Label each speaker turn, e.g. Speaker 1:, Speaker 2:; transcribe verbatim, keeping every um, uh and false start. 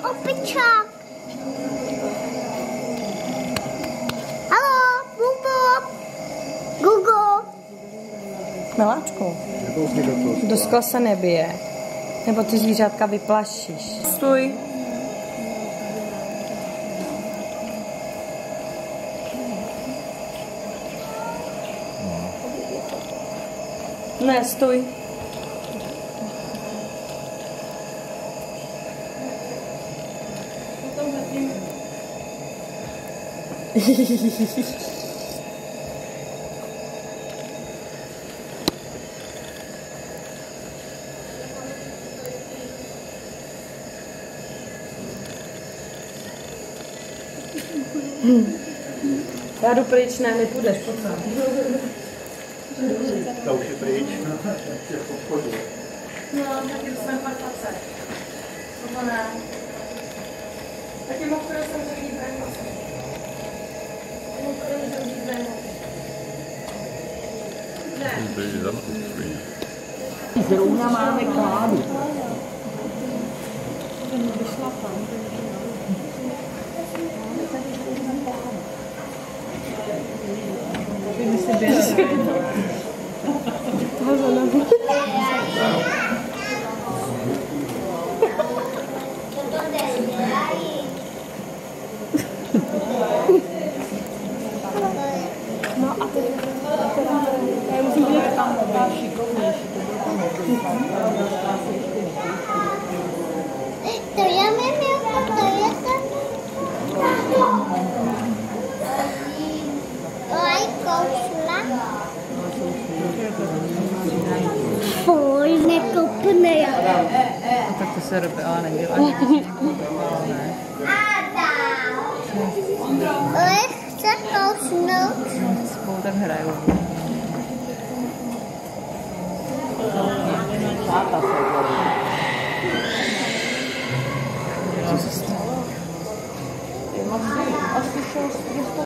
Speaker 1: opičák. Haló, Bubu. Gugu.
Speaker 2: Miláčku, do skla se nebije. Nebo ty zvířátka vyplašíš. Stůj. Ne, stůj. Já jdu pryč, ne, nepůjdeš, pojď.
Speaker 3: Ta už je pryč, je v obchodu.
Speaker 2: No, taky jsme v partace. Toto ne. Taky mohl jsem zavřít breakfast. Mohl jsem zavřít breakfast. Ne.
Speaker 4: Zrovna máme kládu. Ty si běží. Toho zanabu. No a teď já musím být tam šikovnější.
Speaker 1: To já mám jako to je to. Oj, kousla. Fuj, nekopne já.
Speaker 4: No, tak to se robí, ale nedělá.
Speaker 1: Adam. Oj, chce kousnout.
Speaker 4: Spolu tak hrajou.